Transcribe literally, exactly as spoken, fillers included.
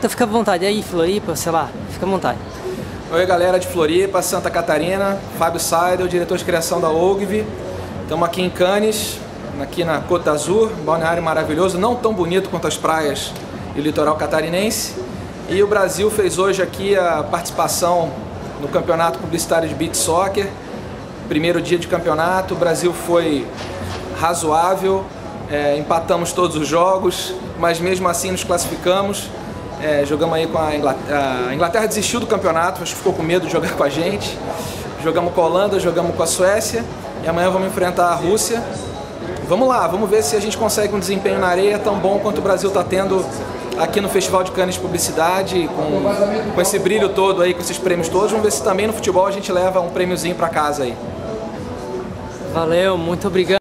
Então fica à vontade aí, Floripa, sei lá, fica à vontade. Oi galera de Floripa, Santa Catarina, Fábio Seidel, diretor de criação da O G V. Estamos aqui em Cannes, aqui na Côte d'Azur, um balneário maravilhoso, não tão bonito quanto as praias e o litoral catarinense. E o Brasil fez hoje aqui a participação no Campeonato Publicitário de Beach Soccer. Primeiro dia de campeonato, o Brasil foi razoável, é, empatamos todos os jogos, mas mesmo assim nos classificamos. É, jogamos aí com a Inglaterra, a Inglaterra desistiu do campeonato, acho que ficou com medo de jogar com a gente. Jogamos com a Holanda, jogamos com a Suécia e amanhã vamos enfrentar a Rússia. Vamos lá, vamos ver se a gente consegue um desempenho na areia tão bom quanto o Brasil está tendo aqui no Festival de Cannes de Publicidade, com, com esse brilho todo aí, com esses prêmios todos. Vamos ver se também no futebol a gente leva um prêmiozinho para casa aí. Valeu, muito obrigado.